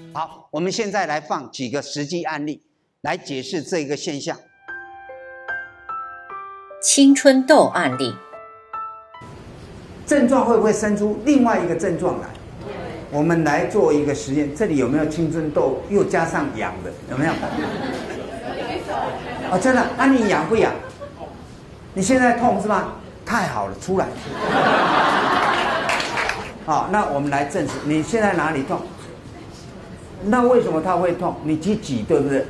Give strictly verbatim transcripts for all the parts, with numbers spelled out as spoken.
好，我们现在来放几个实际案例来解释这个现象。 青春痘案例， 症状会不会生出另外一个症状来？我们来做一个实验，这里有没有青春痘又加上痒的？有没有？哦，真的？那、啊、你痒不痒？你现在痛是吗？太好了，出来。好，那我们来证实，你现在哪里痛？那为什么它会痛？你去挤，对不对？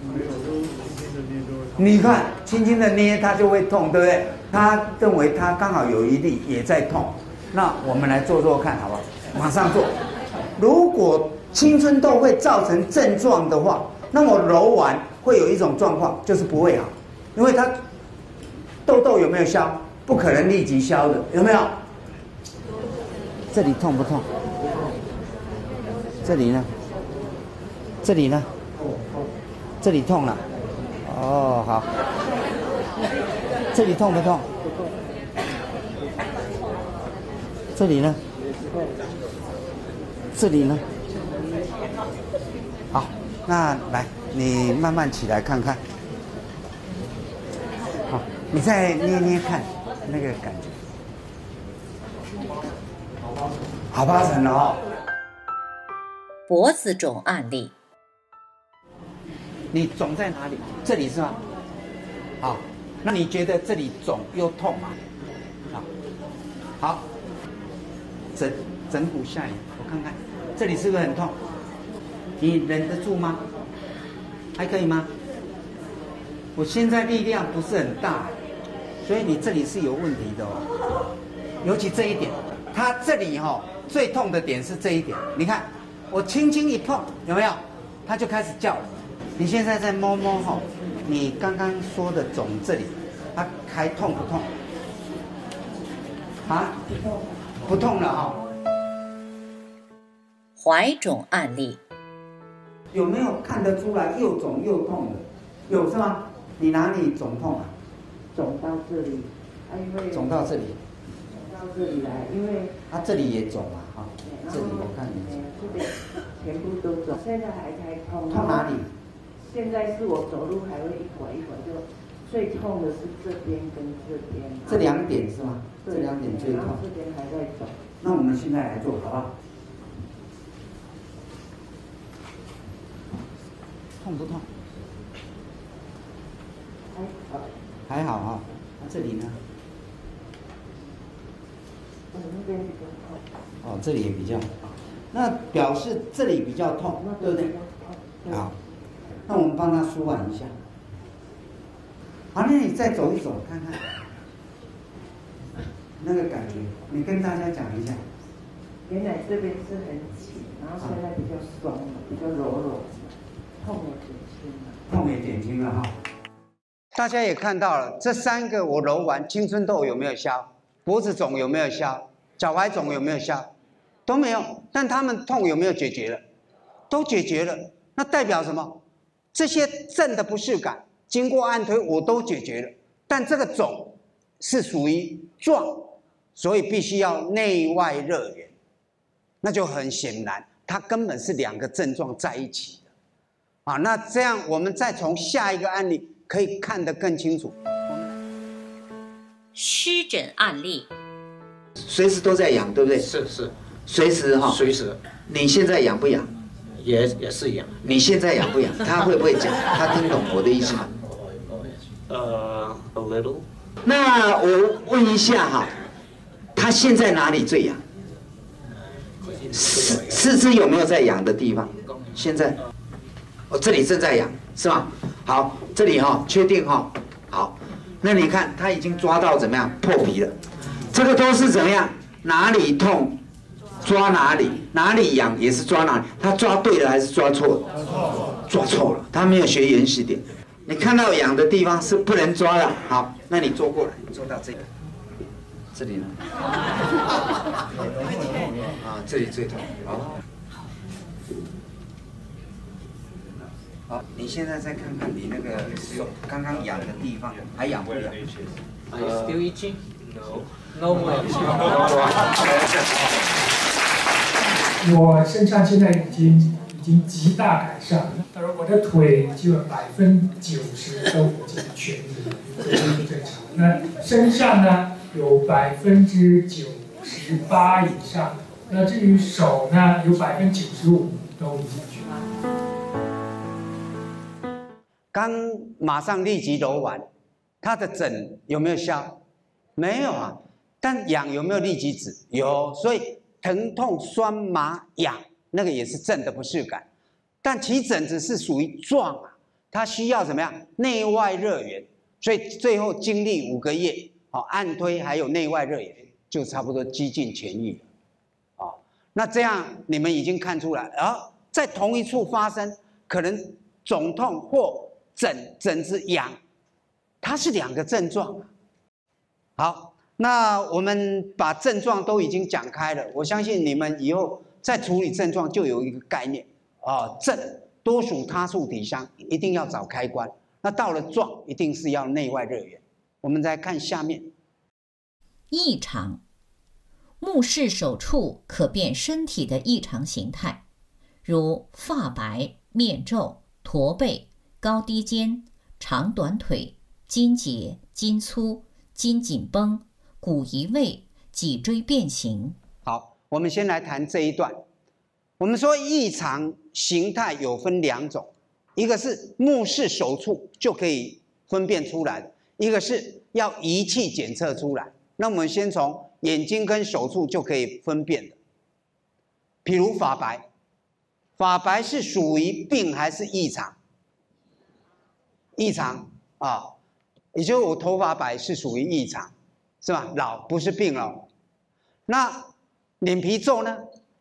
你看，轻轻的捏它就会痛，对不对？他认为他刚好有一粒也在痛，那我们来做做看，好不好？马上做。如果青春痘会造成症状的话，那么揉完会有一种状况，就是不会好，因为它痘痘有没有消？不可能立即消的，有没有？这里痛不痛？这里呢？这里呢？这里痛了。哦，好。这里痛不痛？这里呢？这里呢？好，那来，你慢慢起来看看。好，你再捏捏看，那个感觉。好八成了哦。 脖子肿案例， 你肿在哪里？这里是吗？好，那你觉得这里肿又痛吗？好，好，整整骨下眼，我看看，这里是不是很痛？你忍得住吗？还可以吗？我现在力量不是很大，所以你这里是有问题的哦。尤其这一点，它这里哈、哦、最痛的点是这一点。你看，我轻轻一碰，有没有？它就开始叫了。你现在在摸摸哈、哦，你刚刚说的肿这里，它还痛不痛？啊？不痛了哈、哦。 怀肿案例， 有没有看得出来又肿又痛的？有是吗？你哪里肿痛啊？ 肿到这里，啊，因为肿到这里， 肿到这里来，因为啊，这里也肿啊，哈、哦，这里我看你肿， 这边全部都肿，现在还在痛。 痛哪里？ 现在是我走路还会一拐一拐，就最痛的是这边跟这边。 这两点是吗？这两点最痛。 这边还在肿。 那我们现在来做好不好？痛不痛？ 还好。 还好哈、哦。那这里呢？ 我那边比较痛。 哦，这里也比较。那表示这里比较痛，对不对？好，那我们帮他舒缓一下。好，那你再走一走看看，那个感觉，你跟大家讲一下。 原来这边是很紧，然后现在比较松了，比较柔软了，痛也减轻了。 痛也减轻了哈。大家也看到了，这三个我揉完，青春痘有没有消？脖子肿有没有消？脚踝肿有没有消？都没有。但他们痛有没有解决了？都解决了。那代表什么？这些症的不适感，经过按推我都解决了。但这个肿是属于状，所以必须要内外热源。那就很显然，它根本是两个症状在一起的。啊，那这样我们再从下一个案例可以看得更清楚。 湿疹案例， 随时都在痒，对不对？ 是是， 随时哈、哦。 随时。 你现在痒不痒？ 也也是痒。 你现在痒不痒？他会不会讲？他听懂我的意思吗？ 呃、uh, ，a little。 那我问一下哈，他现在哪里最痒？四四肢有没有在痒的地方？现在，哦，这里正在痒，是吗？好，这里哈、哦，确定哈、哦。好，那你看他已经抓到怎么样破皮了？这个都是怎么样？哪里痛，抓哪里；哪里痒也是抓哪里。他抓对了还是抓错了？抓错了，他没有学原始点。你看到痒的地方是不能抓的。好，那你坐过来，坐到这里。这里呢？啊，这里最痛。好，好，你现在再看看你那个手刚刚痒的地方，还痒不痒 Are you still itching? No. No more. 我身上现在已经已经极大改善。他说我的腿基本百分之九十都已经痊愈了，这是正常。那身上呢有百分之九十八以上，那至于手呢有百分之九十五都已经痊愈。 刚马上立即揉完，他的疹有没有消？没有啊。但痒有没有立即止？有，所以疼痛、酸麻、痒，那个也是症的不适感。但起疹子是属于状啊，它需要怎么样？内外热源，所以最后经历五个月，好、哦、按推还有内外热源，就差不多几近痊愈了。哦，那这样你们已经看出来，而、哦、在同一处发生，可能肿痛或疹疹子痒，它是两个症状。好。那我们把症状都已经讲开了，我相信你们以后在处理症状就有一个概念啊，症多属他处体伤，一定要找开关。那到了状，一定是要内外热源。我们再看下面， 异常，目视手处可辨身体的异常形态，如发白、面皱、驼背、高低肩、长短腿、筋结、筋粗、筋紧绷。骨移位、脊椎变形。 好，我们先来谈这一段。我们说异常形态有分两种，一个是目视手处就可以分辨出来的，一个是要仪器检测出来。那我们先从眼睛跟手处就可以分辨的。比如发白，发白是属于病还是异常？异常啊，也就是我头发白是属于异常。是吧？老不是病了。那脸皮皱呢？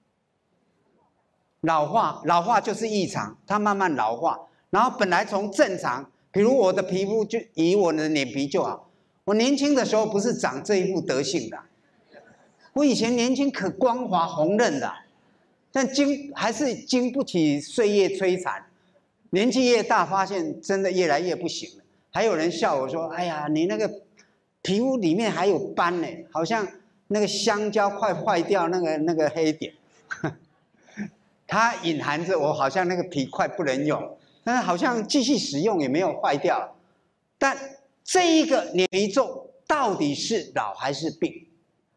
老化，老化就是异常，它慢慢老化。然后本来从正常，比如我的皮肤就以我的脸皮就好。我年轻的时候不是长这一副德性的，我以前年轻可光滑红润的，但经还是经不起岁月摧残。年纪越大，发现真的越来越不行了。还有人笑我说：“哎呀，你那个。”皮肤里面还有斑呢，好像那个香蕉快坏掉那个那个黑点，它隐含着我好像那个皮快不能用，但是好像继续使用也没有坏掉。但这一个脸皮皱到底是老还是病？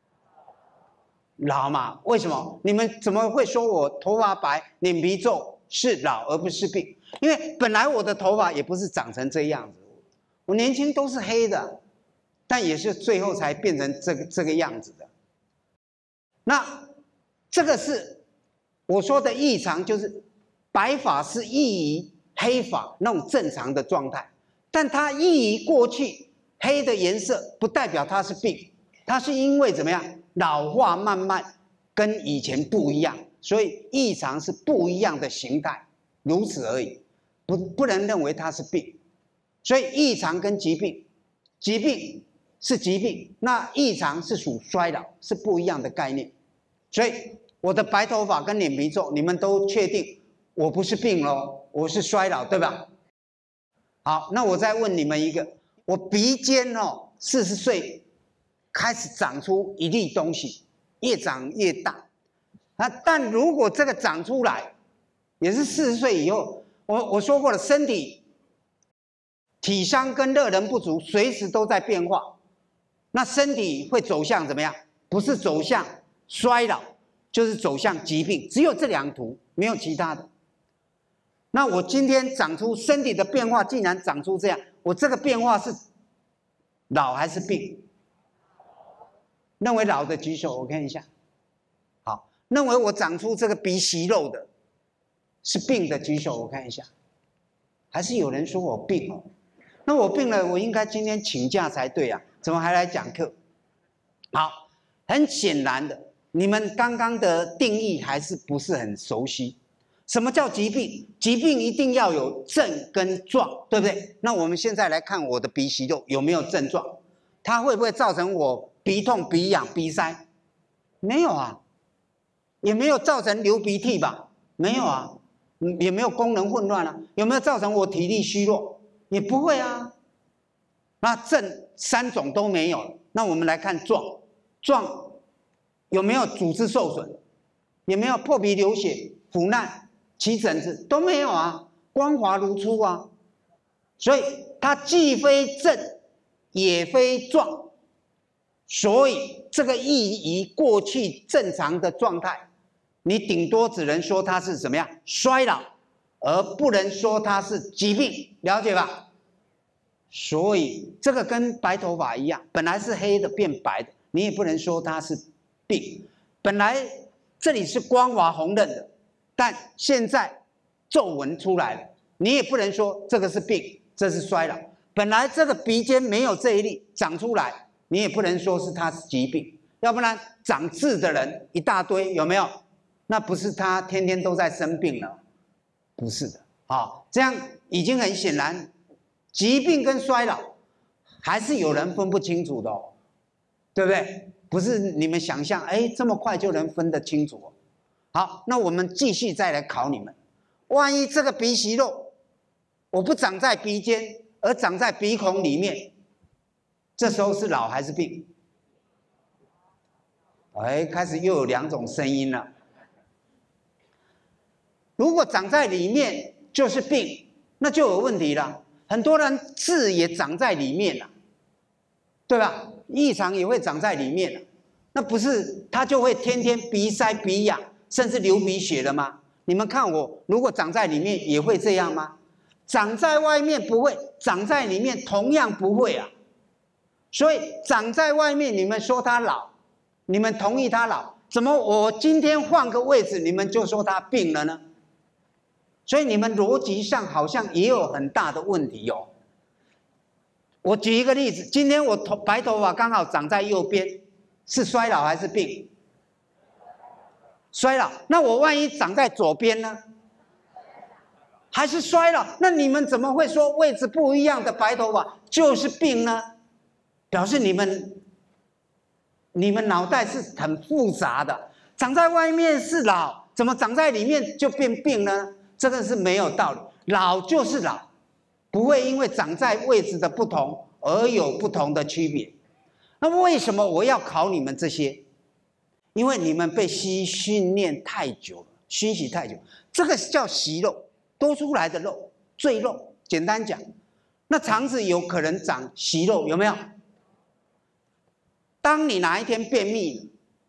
老嘛？为什么？你们怎么会说我头发白、脸皮皱是老而不是病？因为本来我的头发也不是长成这样子，我年轻都是黑的。但也是最后才变成这个这个样子的。那这个是我说的异常，就是白发是异于黑发那种正常的状态，但它异于过去黑的颜色，不代表它是病，它是因为怎么样老化慢慢跟以前不一样，所以异常是不一样的形态，如此而已，不不能认为它是病。所以异常跟疾病，疾病。是疾病，那异常是属衰老，是不一样的概念。所以我的白头发跟脸皮皱，你们都确定我不是病咯，我是衰老，对吧？好，那我再问你们一个，我鼻尖哦，四十岁开始长出一粒东西，越长越大。啊，但如果这个长出来，也是四十岁以后，我我说过了，身体体伤跟热能不足，随时都在变化。那身体会走向怎么样？不是走向衰老，就是走向疾病，只有这两途，没有其他的。那我今天长出身体的变化，竟然长出这样，我这个变化是老还是病？认为老的举手，我看一下。好，认为我长出这个鼻息肉的，是病的举手，我看一下。还是有人说我病哦？那我病了，我应该今天请假才对啊。怎么还来讲课？好，很显然的，你们刚刚的定义还是不是很熟悉。什么叫疾病？疾病一定要有症跟状，对不对？那我们现在来看我的鼻息肉有没有症状，它会不会造成我鼻痛、鼻痒、鼻塞？没有啊，也没有造成流鼻涕吧？没有啊，也没有功能混乱啊。有没有造成我体力虚弱？也不会啊。那症三种都没有，那我们来看状，状有没有组织受损？有没有破皮流血、腐烂、 起疹子都没有啊，光滑如初啊。所以它既非正，也非壮，所以这个异于过去正常的状态，你顶多只能说它是怎么样衰老，而不能说它是疾病，了解吧？所以这个跟白头发一样，本来是黑的变白的，你也不能说它是病。本来这里是光滑红润的，但现在皱纹出来了，你也不能说这个是病。这是衰老，本来这个鼻尖没有这一粒长出来，你也不能说是它是疾病，要不然长痣的人一大堆，有没有？那不是他天天都在生病了，不是的，好，这样已经很显然，疾病跟衰老还是有人分不清楚的哦，对不对？不是你们想象，哎，这么快就能分得清楚哦。好，那我们继续再来考你们，万一这个鼻息肉。我不长在鼻尖，而长在鼻孔里面，这时候是老还是病？哎，开始又有两种声音了。如果长在里面就是病，那就有问题了。很多人痣也长在里面了，对吧？异常也会长在里面了，那不是他就会天天鼻塞、鼻痒，甚至流鼻血了吗？你们看我，如果长在里面也会这样吗？长在外面不会，长在里面同样不会啊。所以长在外面，你们说他老，你们同意他老，怎么我今天换个位置，你们就说他病了呢？所以你们逻辑上好像也有很大的问题哦。我举一个例子，今天我头白头发刚好长在右边，是衰老还是病？衰老。那我万一长在左边呢？还是衰老？那你们怎么会说位置不一样的白头发就是病呢？表示你们你们脑袋是很复杂的，长在外面是老，怎么长在里面就变病呢？这个是没有道理。老就是老，不会因为长在位置的不同而有不同的区别。那为什么我要考你们这些？因为你们被吸训练太久了，熏习太久，这个叫息肉。多出来的肉，赘肉，简单讲，那肠子有可能长息肉，有没有？当你哪一天便秘了，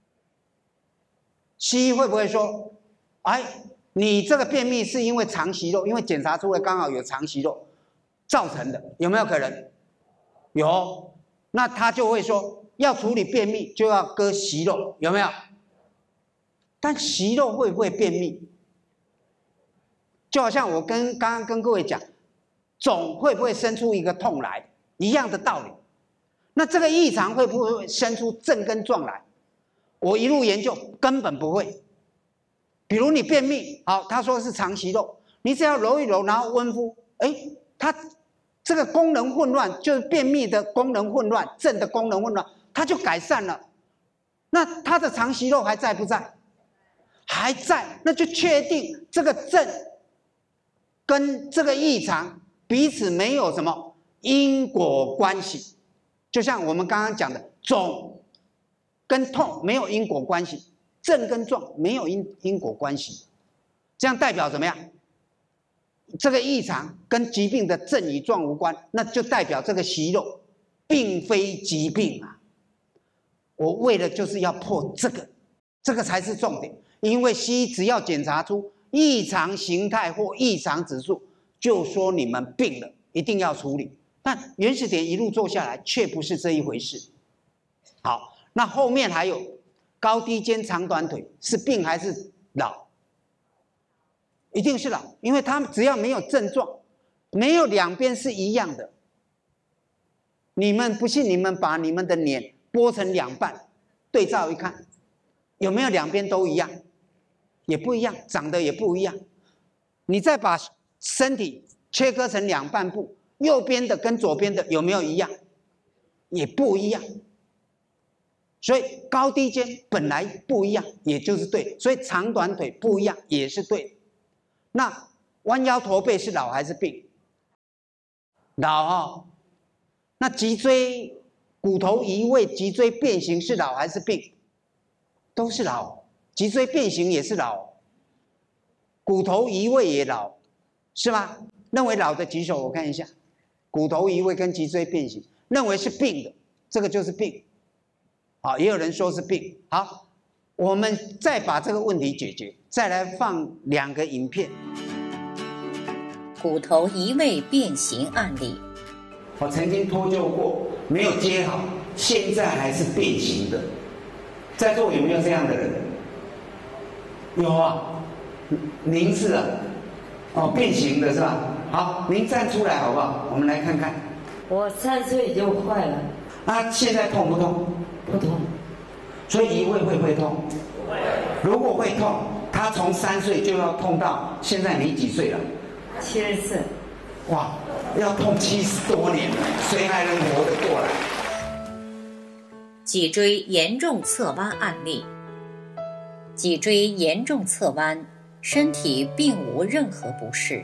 西医会不会说，哎，你这个便秘是因为肠息肉，因为检查出来刚好有肠息肉造成的，有没有可能？有，那他就会说，要处理便秘就要割息肉，有没有？但息肉会不会便秘？就好像我跟刚刚跟各位讲，肿会不会生出一个痛来，一样的道理。那这个异常会不会生出症跟状来？我一路研究根本不会。比如你便秘，好，他说是肠息肉，你只要揉一揉，然后温敷，哎，它这个功能混乱，就是便秘的功能混乱，症的功能混乱，它就改善了。那它的肠息肉还在不在？还在，那就确定这个症跟这个异常彼此没有什么因果关系，就像我们刚刚讲的，肿跟痛没有因果关系，症跟状没有因因果关系，这样代表怎么样？这个异常跟疾病的症与状无关，那就代表这个息肉并非疾病啊！我为的就是要破这个，这个才是重点，因为西医只要检查出异常形态或异常指数，就说你们病了，一定要处理。但原始点一路做下来，却不是这一回事。好，那后面还有高低肩、长短腿，是病还是老？一定是老，因为他们只要没有症状，没有两边是一样的。你们不信，你们把你们的脸剥成两半，对照一看，有没有两边都一样？也不一样，长得也不一样。你再把身体切割成两半部，右边的跟左边的有没有一样？也不一样。所以高低肩本来不一样，也就是对。所以长短腿不一样，也是对。那弯腰驼背是老还是病？老哦。那脊椎骨头移位、脊椎变形是老还是病？都是老。脊椎变形也是老。 骨头移位也老，是吗？认为老的举手，我看一下，骨头移位跟脊椎变形，认为是病的，这个就是病。好，也有人说是病。好，我们再把这个问题解决，再来放两个影片。 骨头移位变形案例。 我曾经脱臼过，没有接好，现在还是变形的。在座有没有这样的人？有啊，您是啊，哦，变形的是吧？好，您站出来好不好？我们来看看。 我三岁就坏了。 啊，现在痛不痛？ 不痛。 所以移位会不会痛？会。如果会痛，他从三岁就要痛到现在你几岁了？ 七十四。 哇，要痛七十多年了，谁还能活得过来？ 脊椎严重侧弯案例。脊椎严重侧弯，身体并无任何不适。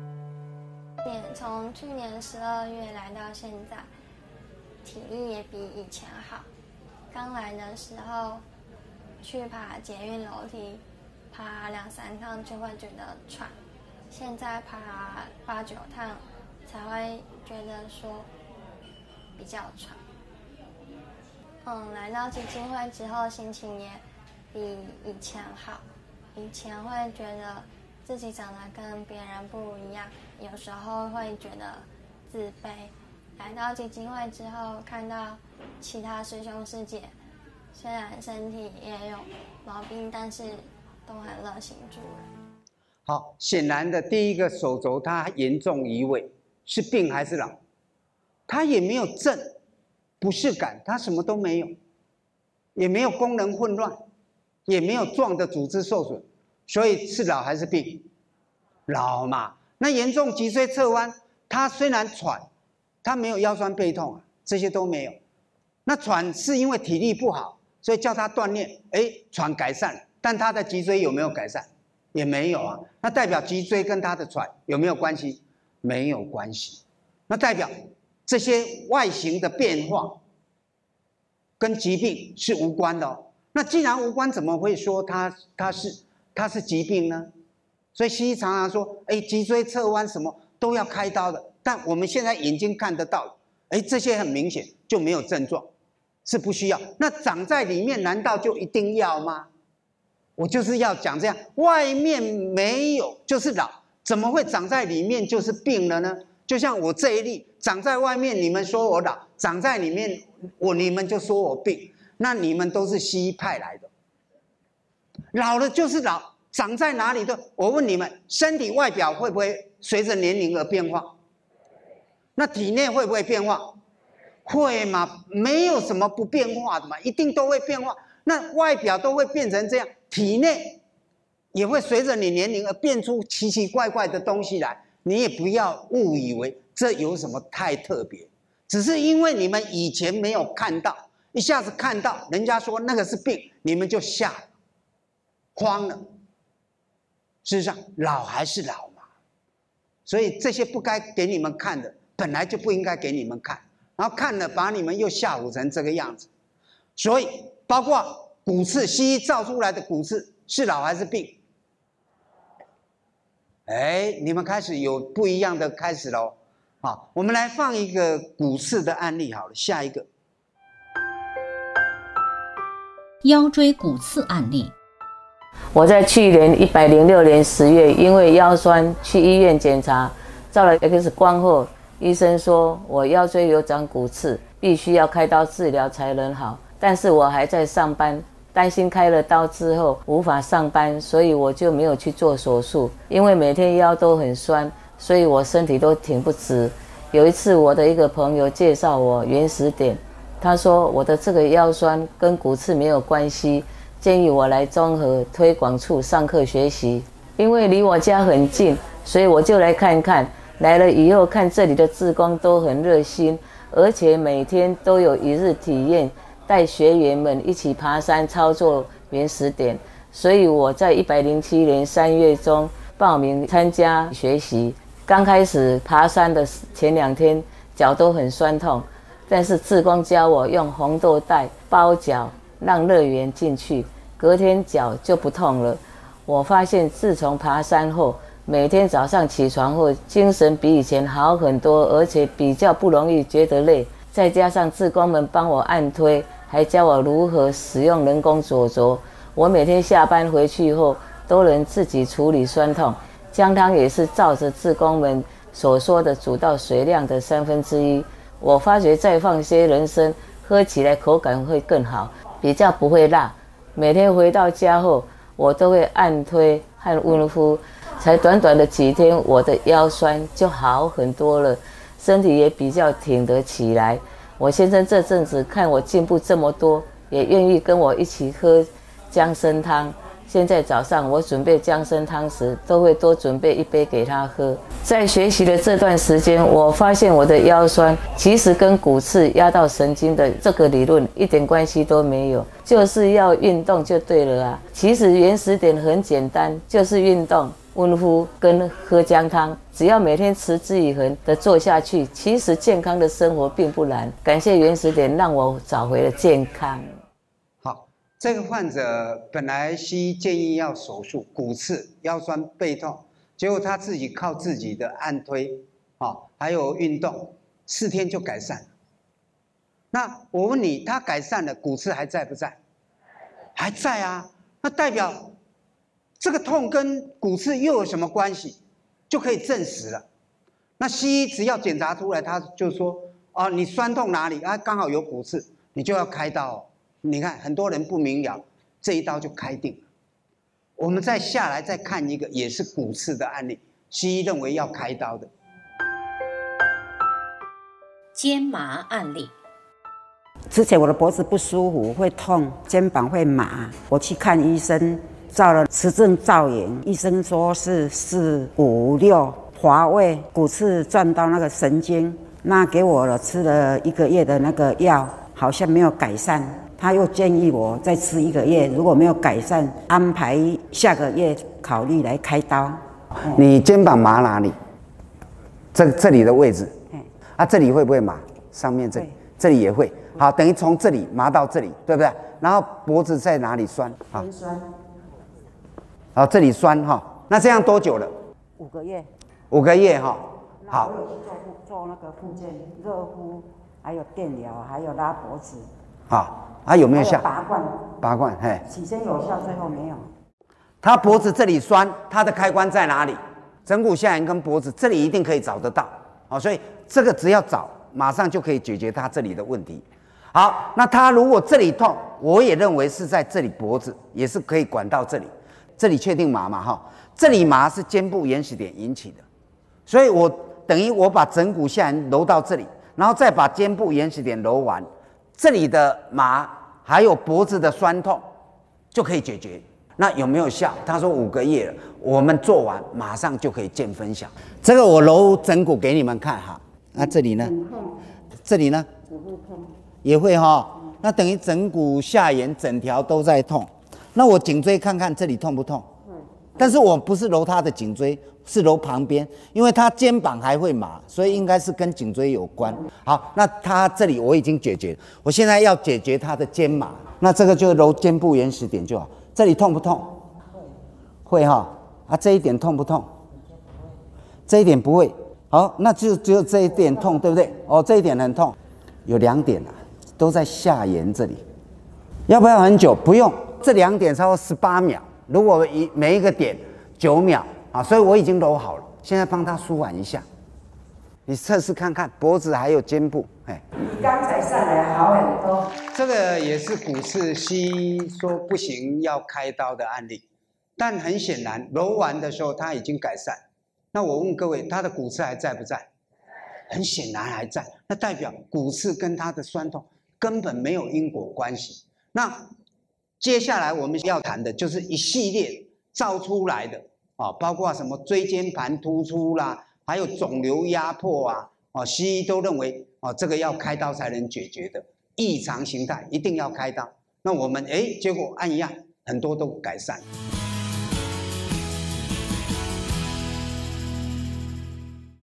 从去年十二月来到现在，体力也比以前好。刚来的时候去爬捷运楼梯，爬两三趟就会觉得喘，现在爬八九趟才会觉得说比较喘。嗯，来到基金会之后，心情也比以前好。以前会觉得自己长得跟别人不一样，有时候会觉得自卑。来到基金会之后，看到其他师兄师姐，虽然身体也有毛病，但是都很热心助人。 好，显然的，第一个手肘它严重移位，是病还是老？它也没有症，不适感，它什么都没有，也没有功能混乱，也没有状的组织受损，所以是老还是病？老嘛。那严重脊椎侧弯，它虽然喘，它没有腰酸背痛啊，这些都没有。那喘是因为体力不好，所以叫他锻炼，哎，喘改善了，但他的脊椎有没有改善？也没有啊。那代表脊椎跟他的喘有没有关系？没有关系。那代表这些外形的变化跟疾病是无关的哦。那既然无关，怎么会说它它是它是疾病呢？所以西医常常说，哎，脊椎侧弯什么都要开刀的。但我们现在眼睛看得到，哎，这些很明显就没有症状，是不需要。那长在里面难道就一定要吗？我就是要讲这样，外面没有就是老，怎么会长在里面就是病了呢？就像我这一例长在外面，你们说我老；长在里面，我你们就说我病。那你们都是西医派来的，老了就是老，长在哪里都。我问你们，身体外表会不会随着年龄而变化？那体内会不会变化？会嘛？没有什么不变化的嘛，一定都会变化。那外表都会变成这样，体内也会随着你年龄而变出奇奇怪怪的东西来。你也不要误以为这有什么太特别，只是因为你们以前没有看到，一下子看到人家说那个是病，你们就吓了，慌了。事实上，老还是老嘛，所以这些不该给你们看的，本来就不应该给你们看，然后看了把你们又吓唬成这个样子。所以，包括骨刺，西医照出来的骨刺是老还是病？哎，你们开始有不一样的开始喽。好，我们来放一个骨刺的案例好了，下一个。 腰椎骨刺案例。 我在去年一百零六年十月，因为腰酸去医院检查，照了 X 光后，医生说我腰椎有长骨刺，必须要开刀治疗才能好。但是我还在上班，担心开了刀之后无法上班，所以我就没有去做手术。因为每天腰都很酸，所以我身体都挺不直。有一次，我的一个朋友介绍我原始点，他说我的这个腰酸跟骨刺没有关系，建议我来综合推广处上课学习。因为离我家很近，所以我就来看看。来了以后，看这里的志工都很热心，而且每天都有一日体验，带学员们一起爬山操作原始点。所以我在一百零七年三月中报名参加学习。刚开始爬山的前两天，脚都很酸痛，但是志工教我用红豆带包脚，让热源进去，隔天脚就不痛了。 我发现自从爬山后，每天早上起床后，精神比以前好很多，而且比较不容易觉得累。再加上志工们帮我按推，还教我如何使用人工左轴，我每天下班回去后都能自己处理酸痛。姜汤也是照着志工们所说的煮到水量的三分之一。我发觉再放些人参，喝起来口感会更好，比较不会辣。每天回到家后，我都会按推和温敷，才短短的几天，我的腰酸就好很多了，身体也比较挺得起来。我先生这阵子看我进步这么多，也愿意跟我一起喝姜参汤。现在早上我准备姜参汤时，都会多准备一杯给他喝。在学习的这段时间，我发现我的腰酸其实跟骨刺压到神经的这个理论一点关系都没有，就是要运动就对了啊。其实原始点很简单，就是运动、温敷跟喝姜汤，只要每天持之以恒的做下去，其实健康的生活并不难。感谢原始点让我找回了健康。 这个患者本来西医建议要手术，骨刺、腰酸背痛，结果他自己靠自己的按推，啊、哦，还有运动，四天就改善了。那我问你，他改善了，骨刺还在不在？还在啊，那代表这个痛跟骨刺又有什么关系？就可以证实了。那西医只要检查出来，他就说，哦，你酸痛哪里啊？刚好有骨刺，你就要开刀哦。你看，很多人不明了，这一刀就开定了。我们再下来再看一个，也是骨刺的案例，西医认为要开刀的肩麻案例。 之前我的脖子不舒服，会痛，肩膀会麻，我去看医生，照了磁振造影，医生说是四五六滑位，骨刺撞到那个神经，那给我了吃了一个月的那个药，好像没有改善。他又建议我再吃一个月，如果没有改善，安排下个月考虑来开刀。 你肩膀麻哪里？这这里的位置，啊，这里会不会麻？上面这里，这里也会。好，等于从这里麻到这里，对不对？然后脖子在哪里酸？好， 酸。 好，这里酸哈。那这样多久了？ 五个月。 五个月哈。好。 我有去做做那个复健、热敷，还有电疗，还有拉脖子。 好。啊，有没有效？ 拔罐， 拔罐，嘿， 起先有效，最后没有。 他脖子这里酸，他的开关在哪里？枕骨下缘跟脖子这里一定可以找得到，好，所以这个只要找，马上就可以解决他这里的问题。好，那他如果这里痛，我也认为是在这里脖子，也是可以管到这里。这里确定麻嘛？哈，这里麻是肩部原始点引起的，所以我等于我把枕骨下缘揉到这里，然后再把肩部原始点揉完。这里的麻还有脖子的酸痛就可以解决。那有没有效？他说五个月了，我们做完马上就可以见分晓。这个我揉枕骨给你们看哈。那、啊、这里呢？这里呢？也会哈。那等于枕骨下缘整条都在痛。那我颈椎看看这里痛不痛？但是我不是揉他的颈椎，是揉旁边，因为他肩膀还会麻，所以应该是跟颈椎有关。好，那他这里我已经解决了，我现在要解决他的肩麻，那这个就揉肩部原始点就好。这里痛不痛？会哈。啊，这一点痛不痛？这一点不会。好，那就只有这一点痛，对不对？哦，这一点很痛。有两点啊，都在下缘这里。要不要很久？不用，这两点超过十八秒。如果一每一个点九秒啊，所以我已经揉好了，现在帮他舒缓一下。你测试看看脖子还有肩部，哎， 比刚才上来好很多。 这个也是骨刺，西医说不行要开刀的案例，但很显然揉完的时候他已经改善。那我问各位，他的骨刺还在不在？很显然还在，那代表骨刺跟他的酸痛根本没有因果关系。那接下来我们要谈的就是一系列照出来的啊，包括什么椎间盘突出啦，还有肿瘤压迫啊，啊，西医都认为啊这个要开刀才能解决的异常形态，一定要开刀。那我们哎，结果按一按，很多都改善。